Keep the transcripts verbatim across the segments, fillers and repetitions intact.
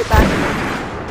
be back.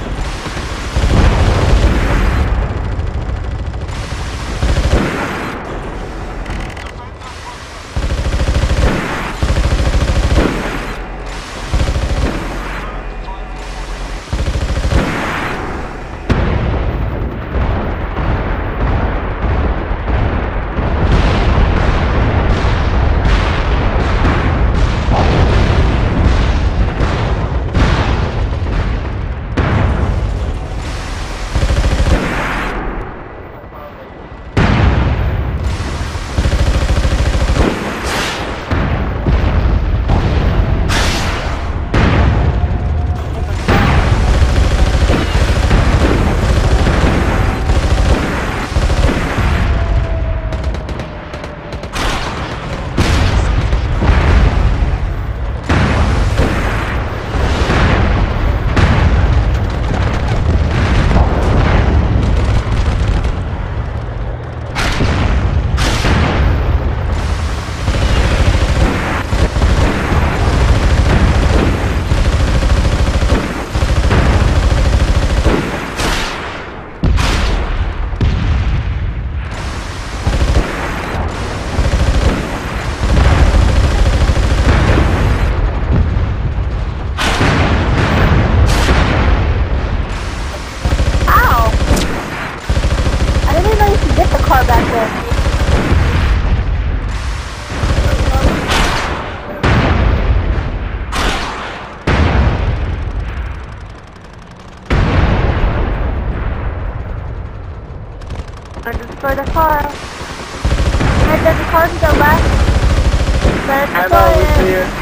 For the car. And then the car to the left. Then I go know, we in. see it.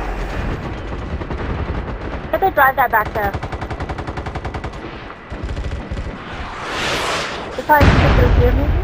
Get to drive that back there. The car is just to hear me.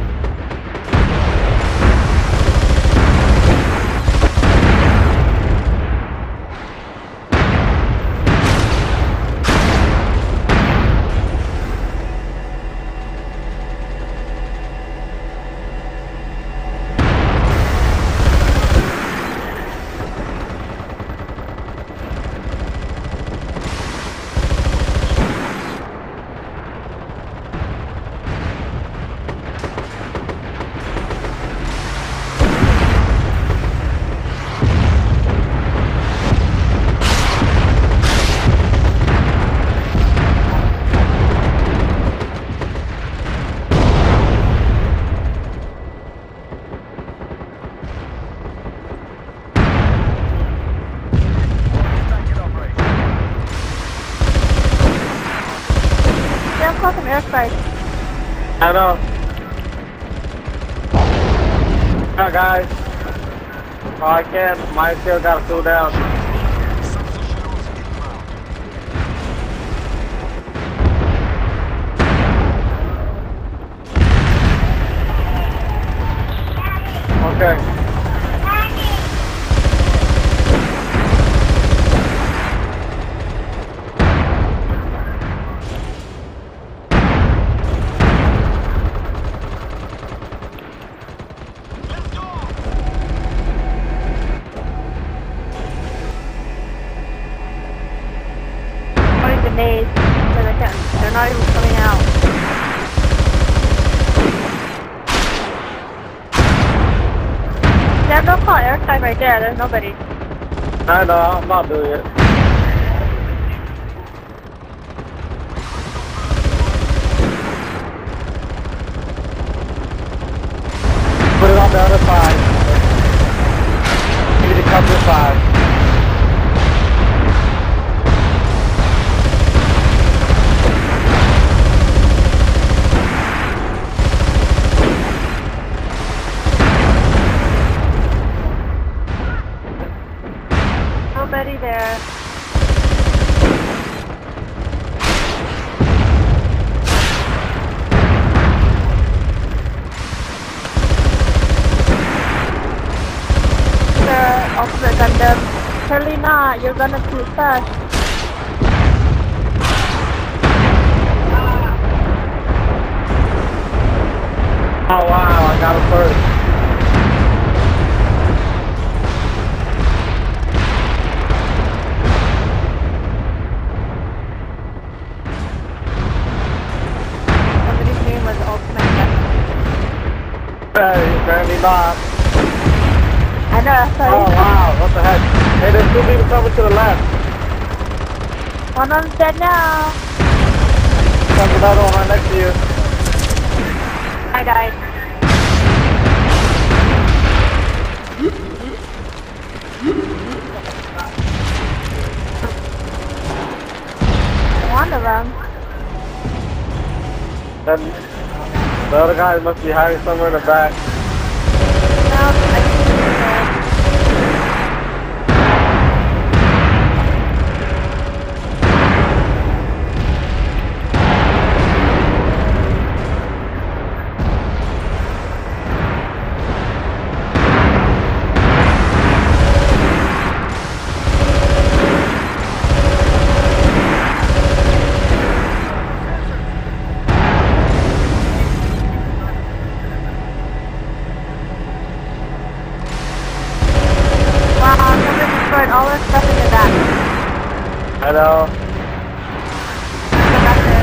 Airstrike. I know. Oh, guys. Oh, I can't. My still got to cool down. Okay. Grenades, so they can't, they're not even coming out. They have no call airstrike right there, there's nobody. I know, I'm not doing it. Put it on the other side. Give me the cover side. Nobody there. Sir, Ultimate Gundam. Surely not, you're gonna too fast. Oh wow, I got him first. not. I know, that's Oh why. wow, what the heck? Hey, there's two people coming to the left. One of them's dead now. There's another one right next to you. I died. One of them. Then the other guy must be hiding somewhere in the back. No, I think he's dead. All this stuff in the back. I know. Go back there.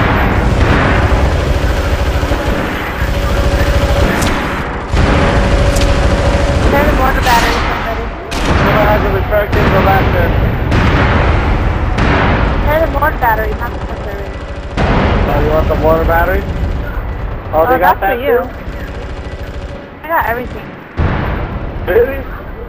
There's a water battery, somebody. Someone has a repair kit, go back there. There's a water battery, not the battery. Oh, you want the water battery? Oh, they Oh, got that's that for you. too? I got everything. Really?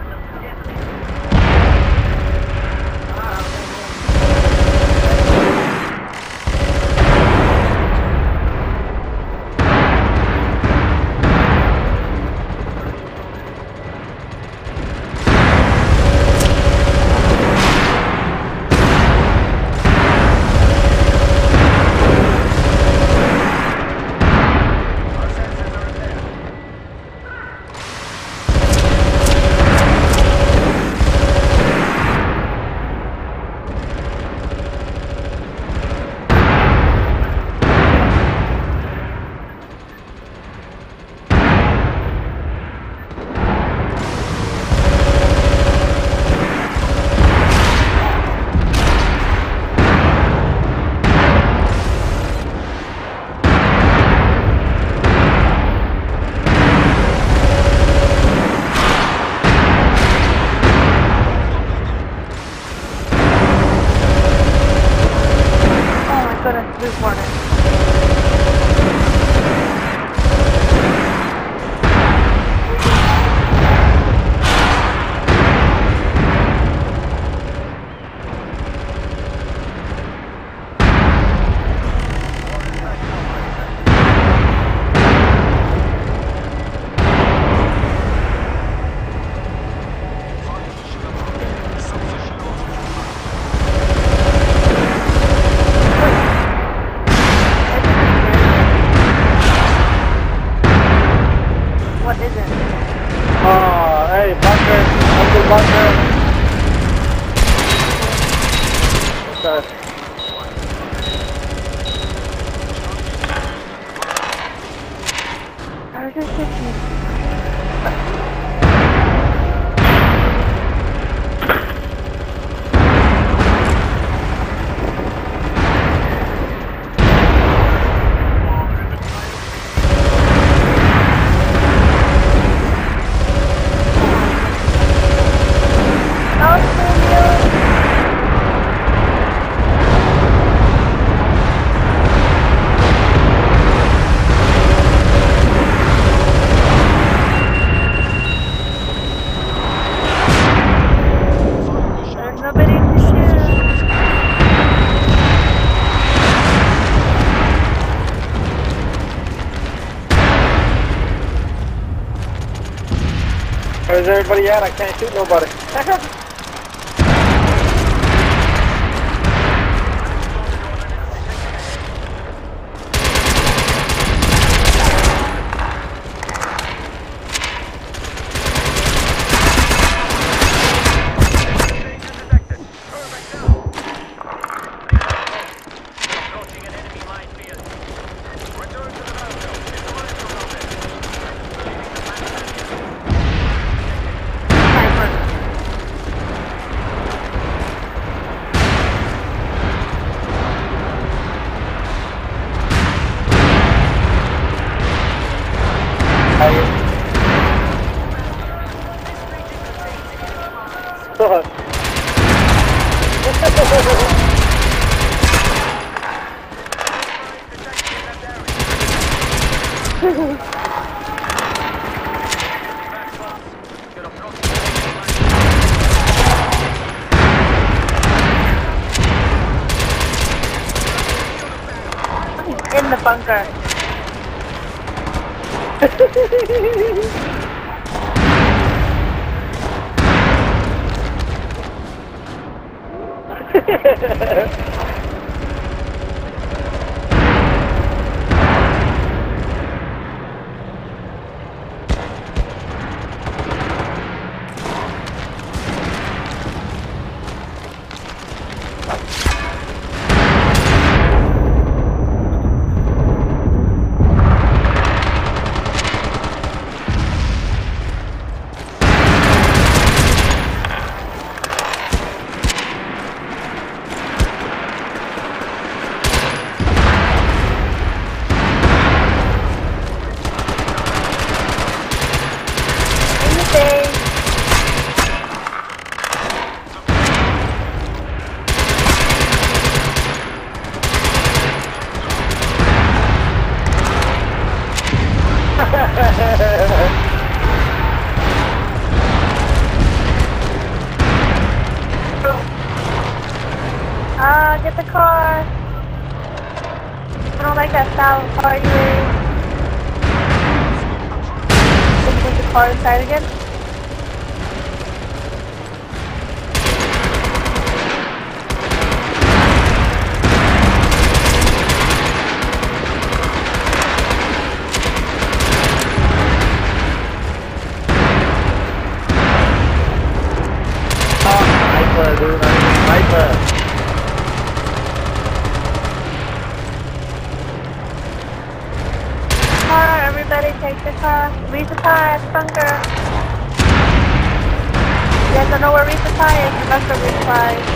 This morning. What is it? Oh, hey, bunker. Uncle bunker. Okay. I was just thinking. Nobody to shoot. Where's everybody at? I can't shoot nobody. In the bunker. Uh, get the car. I don't like that style of car you in. Can you put the car inside again? Oh, sniper, dude. Sniper. Car, everybody take the car. Resupply at the bunker. You guys don't know where resupply is? The bunker resupply.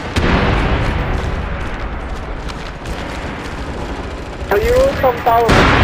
Are you from town?